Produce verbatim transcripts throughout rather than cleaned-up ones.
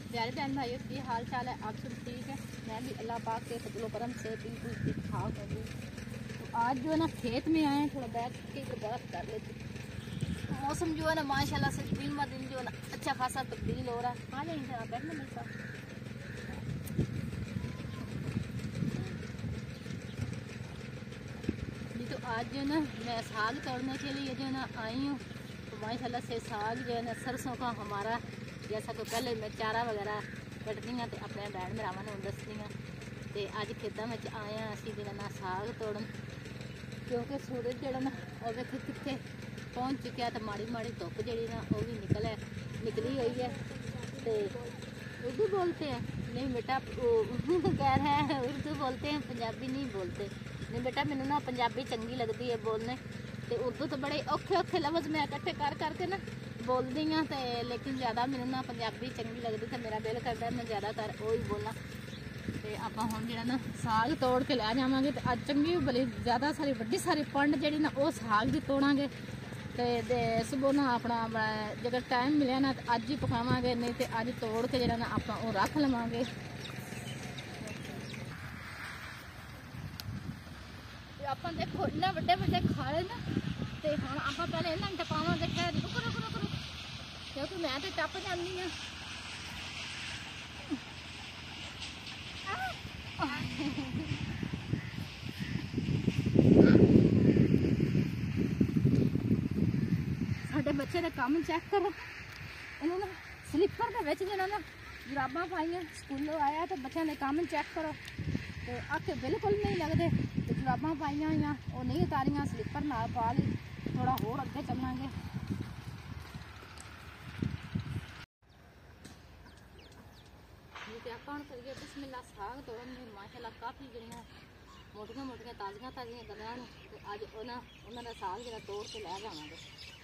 प्यारे बहन भाइयों की हाल चाल है, आप सब ठीक है। मैं भी अल्लाह पाक के फजलो करम से बिल्कुल ठीक ठाक होंगी। तो आज जो है ना खेत में आए हैं, थोड़ा बैठ के बात कर लेते। मौसम जो है ना माशाल्लाह से दिन ब दिन जो है ना अच्छा खासा तब्दील हो रहा है। आ जाएंगे आप बैठना मेरे साथ। जी तो आज जो है ना मैं साग तोड़ने के लिए जो है ना आई हूँ। तो माशाल्लाह से साग जो है ना सरसों का हमारा जैसा कि पहले मैं चारा वगैरह कटदी हाँ तो अपने भैन भरावां नूं दसदी हाँ। तो अज खेतों में आए हैं असीं जो ना साग तोड़न, क्योंकि सूरज जो ना वो वेखे कितने पहुँच चुका। तो माड़ी माड़ी धुप जी ना वो भी निकल है निकली हुई है। तो उर्दू बोलते हैं? नहीं बेटा, कह रहे हैं उर्दू बोलते हैं, पंजाबी नहीं बोलते। नहीं बेटा, मैनू ना पंजाबी चंगी लगती है बोलने, तो उर्दू तो बड़े औखे औखे लफ्ज़ मैं इकट्ठे कर करके ना बोलती हाँ। तो लेकिन ज़्यादा मैनू ना पंजाबी चंगी लगती, तो मेरा दिल करता मैं ज़्यादातर वो ही बोला। तो आप हम जो ना साग तोड़ के लै जावांगे। तो अज चंगी बड़ी ज़्यादा सारी वड्डी सारी पंड जी ना वो साग की तोड़ांगे। तो सुबह ना अपना जगह टाइम मिले ना तो अज ही पकावांगे, नहीं तो अज तोड़ के जो ना आप रख लवांगे। आप देखो इन्ना व्डे व्डे खाले ना, तो हम आप पहले इन्होंने टपावांगे। ठहर रुको रुको रुको रुको, क्योंकि मैं तो टप जानी हाँ। साडे बच्चे का काम चेक करो, इन्होंने स्लीपर के विच जो ना जुराबां पाइयां, स्कूलों आया तो बच्चों ने काम चेक करो। तो आके बिल्कुल नहीं लगते। तो जुराबां पाइयां हुई वो नहीं उतारियां, स्लीपर नाल पा ली। थोड़ा होर अगे चलांगे। आप करिए बिस्मिल्लाह साग तोड़न में माशाल्लाह काफ़ी जड़ियाँ मोटिया मोटिया ताज़ियाँ ताज़ियाँ गलियां। तो अज उन्होंने साग जो तोड़ के लै जावांगे।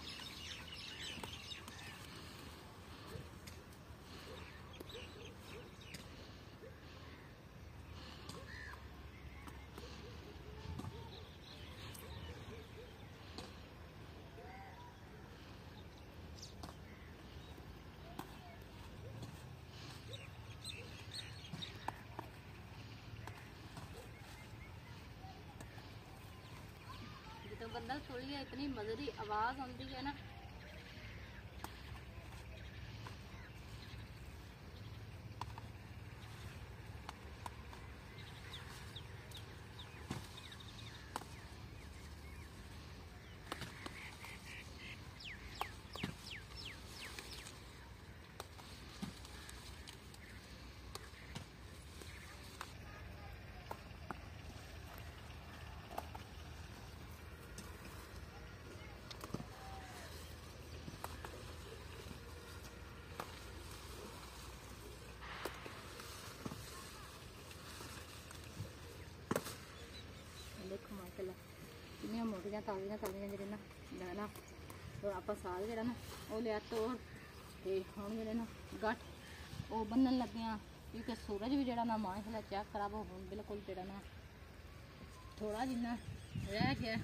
तो बंदा थोड़ी इतनी मज़े की आवाज़ आती है ना। देखो माशाल्लाह कितनी मोटिया ताज़ियाँ ताज़ियाँ जो ना ना तो आप साग जो ना वो लिया तोड़ तो हम जो ना गठ वो बनन लगे हैं। क्योंकि सूरज भी जो ना माशाल्लाह चेक खराब हो बिल्कुल जो ना थोड़ा जिन्ना रह गया।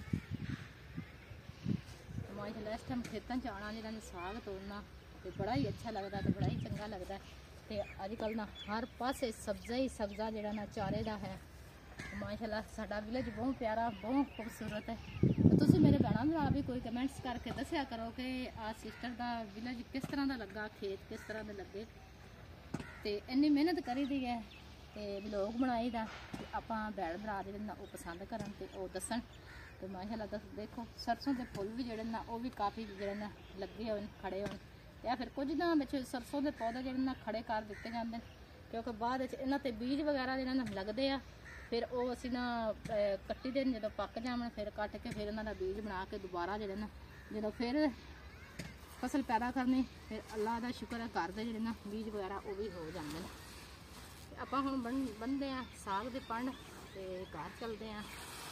माशाल्लाह इस टाइम खेतों च आना जो साग तोड़ना तो बड़ा ही अच्छा लगता है, तो बड़ा ही चंगा लगता है। तो अजकल ना हर पासे सब्ज़ा ही सब्ज़ा जो ना चारे का है। माशाल्लाह साडा विलेज बहुत प्यारा बहुत खूबसूरत है। तो तुसी मेरे भैन भरा भी कोई कमेंट्स करके दसिया करो कि आ सिस्टर का विलेज किस तरह का लगा, खेत किस तरह के लगे। तो इन्नी मेहनत करी दी है तो व्लॉग बनाई दा आप भैन भरा जो ना वो पसंद करन ते वो दसन। तो माशाल्लाह दस देखो सरसों के फुल भी जोड़े ना वो भी काफ़ी जो ना लगे हो खड़े हो, या फिर कुछ ना बिच सरसों के पौधे जो ना खड़े कर दिते जाते हैं। क्योंकि बाद इन्हों ते बीज वगैरह जो ना लगते हैं, फिर वो असी ना कट्टी दे जो पक जावन फिर कट के फिर इन्हों का बीज बना के दोबारा जो ना जो फिर फसल पैदा करनी, फिर अल्लाह का शुक्र है घर के जो ना बीज वगैरह वो भी हो जाते हैं। आप हम बन बनते हैं साग के पंड तो घर चलते हैं।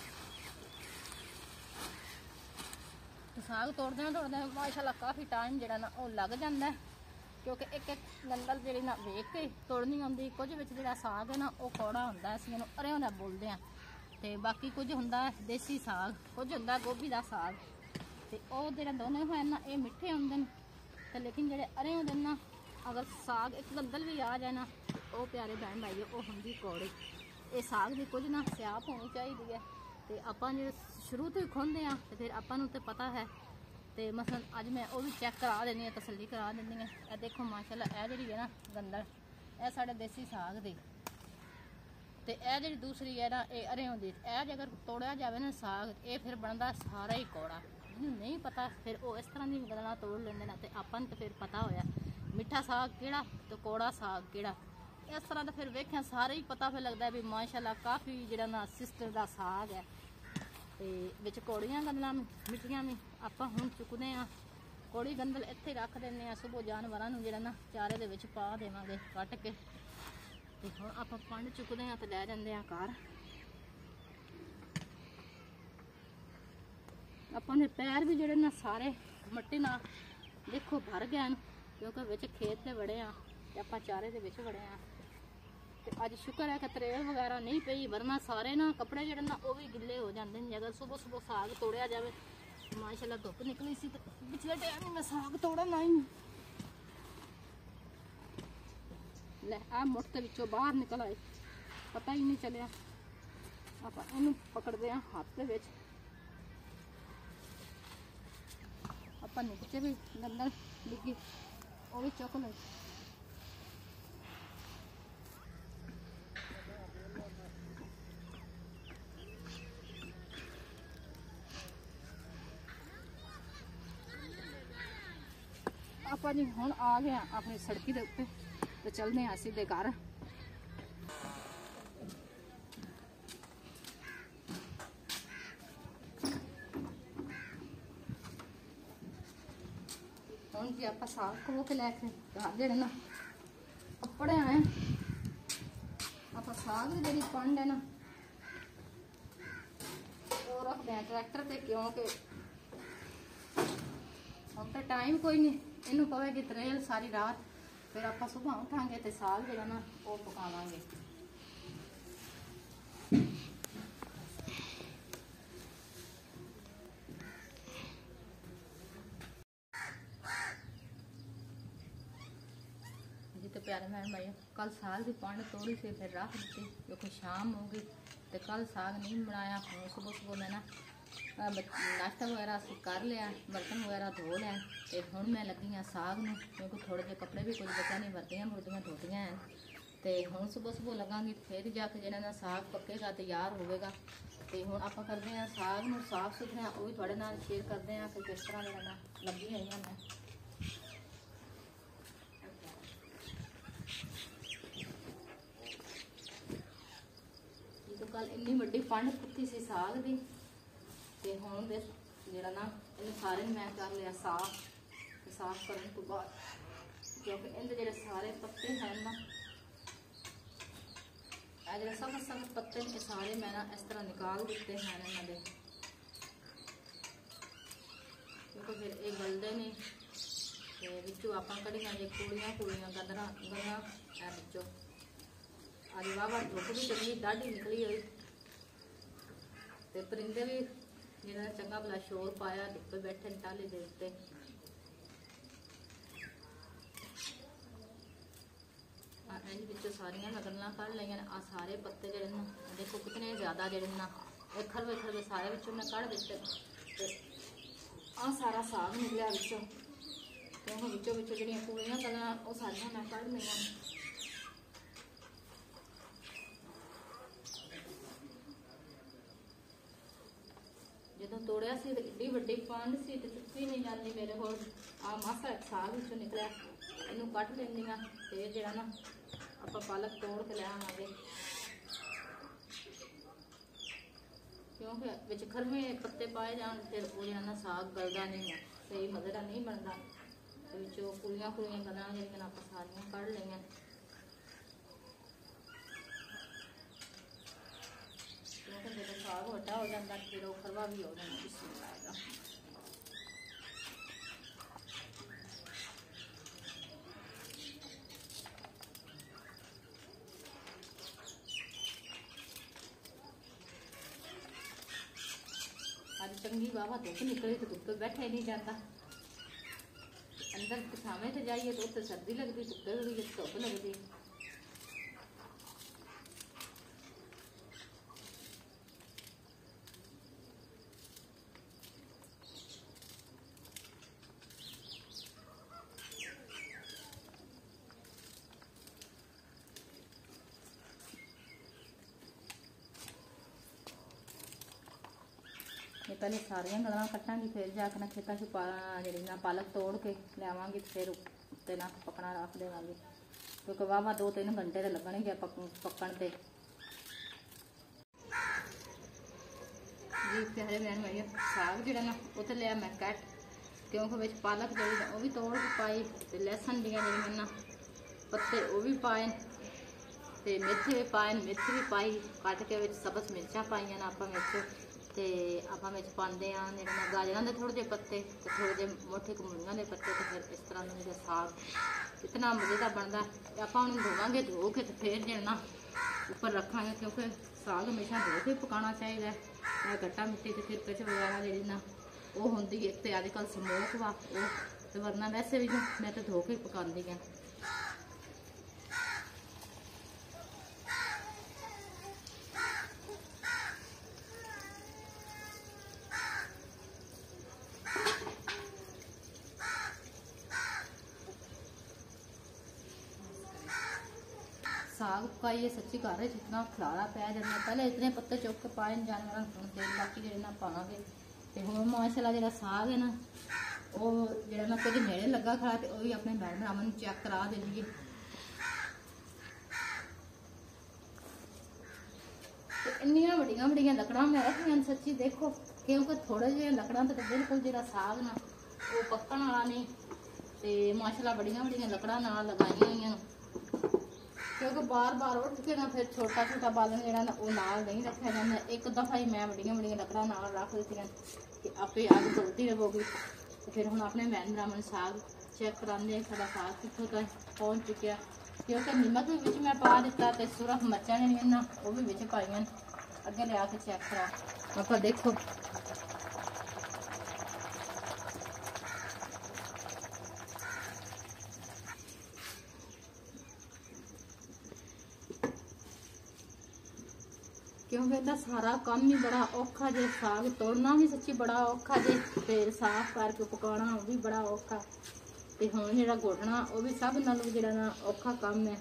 तो साग तोड़ते हैं तोड़ते हैं माशाल्लाह काफ़ी टाइम जो ना वो लग जाता है। क्योंकि एक एक गंदल जी ना वेख के तोड़नी आती। कुछ बिच जो साग है ना वो कौड़ा होंगे, असीं इहनूं अरियों दा बोलते हैं। तो बाकी कुछ होंगे देसी साग, कुछ होंगे गोभी का साग। तो वो जो दोनों है ना ये मिठे होंगे, तो लेकिन जो अरियों दे ना अगर साग एक गंदल भी आ जाए ना, वो प्यारे भैन भाई वो होंगी कौड़ी। ये साग की कुछ ना सियाप होनी चाहिए है। तो आपां जो शुरू तो ही खोलते हैं तो फिर आपां नूं ते पता है। तो मसलन अज मैं वो भी चेक करा देनी है, तसल्ली करा देनी है। यह देखो माशाल्लाह यह जी है ना गंदल, यह साढ़े देसी साग दी। तो यह जी दूसरी है ना ये अरे होंगी। यह जो अगर तोड़िया जाए ना साग, ये फिर बनता सारा ही कौड़ा। जिन्होंने नहीं पता फिर वो इस तरह की गल्लां तोड़ लेंदे ना। तो आपां तो फिर पता होया मिठा साग किहड़ा तो कौड़ा साग किहड़ा। इस तरह तो फिर वेख्या सारे ही पता फिर लगता है भी माशाल्लाह काफ़ी जिहड़ा ना सिस्टर का साग है। तो विच कौड़ियां गंदलां मिठियां भी आपां हुण चुकदे हैं। कौड़ी गंदल इत्थे रख दिंदे हैं, सुबह जानवरां नूं जिहड़ा ना चारे दे विच पा देवांगे कट के। तो हुण आपां पंड चुकदे हैं तो लै जांदे हैं घर। आपां दे पैर भी जिहड़े ना सारे मट्टी नाल देखो भर गए हैं, क्योंकि विच खेत दे बड़े आ ते आपां चारे दे विच बड़े आ। ते अज शुक्र है कि तरेल वगैरह नहीं पई, वरना सारे ना कपड़े जिहड़े ना वो भी गिले हो जाते हैं। अगर सुबह सुबह साग तोड़िया जाए, माशाल्लाह धुप निकली सी तो पिछले टाइम ही मैं साग तोड़न आई। ले आ मुठ दे विचों बाहर निकल आए, पता ही नहीं चलिया। आपां इहनूं पकड़दे आ हाथ दे विच। आपां नीचे भी गंदल डिग्गी वो भी चुक लई। आपां जी हुण आ गए अपनी सड़की दे उत्ते तो चलने हैं सीधे घर। हुण जी आपां साग खो के लैके घर जेहड़े ना कपड़े आए आपां साग की जिहड़ी पंड है ना वो रखते हैं ट्रैक्टर ते, क्योंकि हम तो टाइम कोई नहीं। इनू पवेगी तरेल सारी रात, फिर आप सुबह उठांगे तो साग जो ना वो पकावांगे। जी तो प्यारे बहन भाई, कल साग की पंड तोड़ी से फिर रख दी, क्योंकि शाम हो गई तो कल साग नहीं बनाया। सुबह सुबह मैं ना नाश्ता वगैरह कर लिया, बर्तन वगैरह धो लिया। तो हुण मैं लगी हाँ साग में, क्योंकि थोड़े जे कपड़े भी कुछ बचा नहीं, वर्दियां मुर्दियां धोतियां हैं। तो हुण सुबह सुबह लगांगी फिर जाके जिहड़ा ना साग पकेगा तैयार होवेगा। तो हुण आपां करदे हां साग नूं साफ सुथरा, वो भी तुहाडे नाल शेयर करदे हां कि किस तरह जिहड़ा ना लगी होई हां मैं। तो कल इन्नी वड्डी पंड कुत्ती सी साग दी। ते हुण दे जिहड़ा ना इन्हूं सारे मैं कर लिया साफ। ते साफ करने तो बाद क्योंकि इहदे जिहड़े सारे पत्ते हैं ना, ये जिहड़े सख्त सख्त पत्ते ने सारे मैं ना इस तरह निकाल दिते हैं इन्हां दे, क्योंकि फिर ये गलदे नहीं। ते विचों आपां कढ़ियां जे कूड़ियां कूड़ियां गंदरां गंदरां ए विचों अज वाह वाह धुप भी चंगी डाढी निकली हुई। ते परिंदे भी जिन्होंने चंगा भला शोर पाया धुप्पे बैठे टाली दे उत्ते। इंज विचों सारियां मैं गल्लां कढ़ लईयां। आ सारे पत्ते जिहड़े ना देखो कितने ज़्यादा जिहड़े ना खरवे खरवे सारे विचों मैं कढ़ दिते। ते आ सारा साग निकलिया विचों, क्योंकि विचों विचों जिहड़ियां कूड़ियां गल्लां वो सारियां मैं कढ़ लईयां। जो तोड़िया सी एड्डी वड्डी पंड सी तो चुकी नहीं जाती मेरे को। आ मासा साग विचों निकलिया, इनू कट लैंदी हाँ। तो जिहड़ा ना आपां पालक तोड़ के लै आवांगे, क्योंकि विच खरवे पत्ते पाए जान फिर वो जिहड़ा ना साग गलदा नहीं है, सही मज़ेदार नहीं बनता। तो विचों कुड़ियां कुड़ियां गल्लां जिहड़ियां आपां सारियां कढ़ लईयां। क्योंकि जो साग वड्डा हो जाता फिर वो खरवा भी हो जाना बिस्मिल्लाह आएगा। अज चंगी वाहवा धुप निकली तो धुप्पे बैठे नहीं जाता, अंदर छावे से जाइए तो उत्तर सर्दी लगती, धुप्पे धुप लगती। ये पहले सारिया गलना कटांगी, फिर जाकर खेतों से पा जी पालक तोड़ के लियावगी, फिर उत्ते ना पकना रख देवांगी, क्योंकि वाह वाह दो तीन घंटे तो लगने पक पकन ते। जी प्यारे बहन भाई, साग जो ना वो तो लिया मैं कट, क्योंकि बिच पालक जी वो भी तोड़ के पाई, तो लहसन दियाँ जी ना पत्ते वो भी पाए, तो मेथी भी पाए, मेथी भी पाई कट के, सबज मिर्चा पाइया ना आप मिर्च, तो आप पाते हैं जो गाजर के थोड़े जे पत्ते, तो थोड़े जे मोटे मूलियां के पत्ते, तो फिर इस तरह मेरा साग इतना मज़ेदार बनता है। आप धोवे धो के तो फिर जो ना ऊपर रखा, क्योंकि साग हमेशा धो के पकाना चाहिए, गट्टा मिट्टी तो फिर पिच वगैरह जी ना वो होंगी, एक तो अजकल समोक वा वो, तो वरना वैसे भी मैं तो धो के पकाती हाँ। साग पकाइए सच्ची घर इतना खलारा पै जाता, पहले इतने पत्ते चुक के पाए जानवर तेल बाकी जो ना पावे, तो हम माशाल्लाह जो साग है ना वो जो मैं कभी नेड़े लगा खड़ा, तो वह भी अपने मैडम रामन चेक करा देंगे। तो इन्निया बड़िया बड़िया लकड़ा मैं रखिया सच्ची देखो, क्योंकि थोड़े जे लकड़ा तो बिल्कुल जो साग ना वो पकन वाला नहीं, तो माशाल्लाह बड़िया बड़िया लकड़ा नाल लगाई हुई, क्योंकि बार बार उठ के ना फिर छोटा छोटा बालन जो ना वो नाल नहीं रखा जाता। एक दफ़ा ही मैं बड़िया बड़िया लकड़ा नाल रख दी कि आपे अग जलती रहोगी, तो फिर हम अपने भैन भरावान साग चेक कराने सारा साग कितों तक पहुँच चुकिया, क्योंकि नमक भी विच मैं पा दिता, तो सुरख मिर्चा जी ना वो भी विच पाइया, अगे लिया के चेक करा आप देखो। क्योंकि इहदा सारा काम ही बड़ा औखा जे, साग तोड़ना भी सच्ची बड़ा औखा जे, फिर साफ करके पकाना वो भी बड़ा औखा, तो हुण जिहड़ा गुड़ना वो भी सब नालों जिहड़ा ना औखा काम है।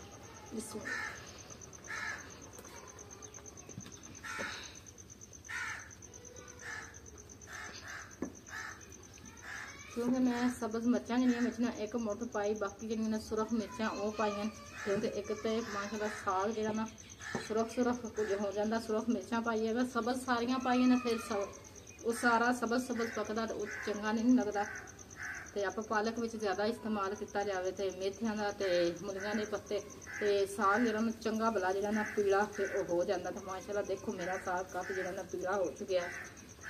क्योंकि मैं सबज मिर्चा जी एक मुठ पाई, बाकी जी सुरख मिर्चा वो पाइया, क्योंकि एक तो माशाल्लाह साग जो ना सुरख सुरख कुछ हो जाता, सुरख मिर्चा पाइए अगर सबज सारिया पाइए ना फिर सब वो सारा सबज सबज पकदा तो चंगा नहीं लगता, तो आप पालक में ज़्यादा इस्तेमाल किया जाए, तो मेथियां का तो मूलियां के पत्ते, तो साग जो चंगा भला जो ना पीला फिर हो जाता। तो माशाल्लाह देखो मेरा साग काफ़ी जो ना पीला हो चुका है।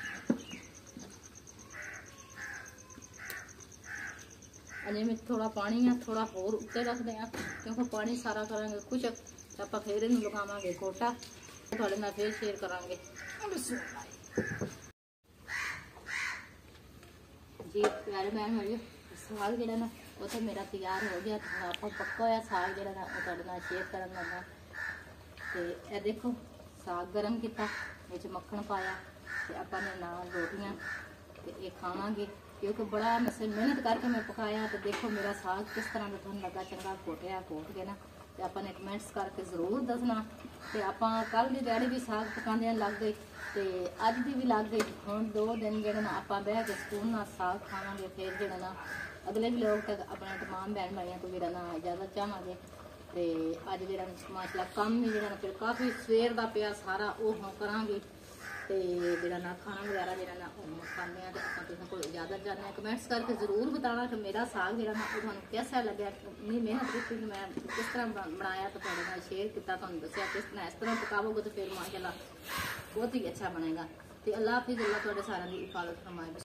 अजे में थोड़ा पानी है, थोड़ा होर उत्ते रख दें, क्योंकि पानी सारा करेंगे कुछ तो आप फिर इन लगावे गोटा, थोड़े ना फिर शेयर करेंगे जी। प्यारे बहन भाई, साग जो ना वो तो मेरा तैयार हो गया, तो आप पक्का हुआ साग जो ना वो थोड़े शेयर कर लगा। तो यह देखो साग गर्म किया, विच मक्खन पाया, तो अपने नाल रोटियां तो ये खावांगे, क्योंकि बड़ा मेहनत करके मैं पकाया। तो देखो मेरा साग किस तरह का तुहानूं लगा, चंगा घोटिया घोट के ना, तो आपने कमेंट्स करके जरूर दसना। तो आप कल की दिहाड़ी भी साग पकाने लग गई, तो अज की भी लग गई, हम दो दिन जो ना आप बह के सुकून नाल साग खावांगे। फिर जो ना अगले भी लोग तक अपने तमाम बहन भाइयों को जो ना इजाजत चाहांगे। तो अज जो माशाल्लाह काम भी जो फिर काफ़ी सवेर का पिया सारा वो हम करांगे, तो जो ना खाना वगैरह जो ना खाने, तो आप तुहानूं को इजाजत चाहते हैं। कमेंट्स करके जरूर बताना कि मेरा साग जो ना वो कैसा लगे, इतनी मेहनत की मैं किस तरह बनाया, तो थोड़े नाल शेयर किया, तुहानूं दस्सिया किस तरह इस तरह पकावोगे तो फिर माशाल्लाह बहुत ही अच्छा बनेगा। तो अल्लाह हाफिज़, अल्लाह तुहाडे सारिਆਂ ਦੀ हिफाजत फरमाए।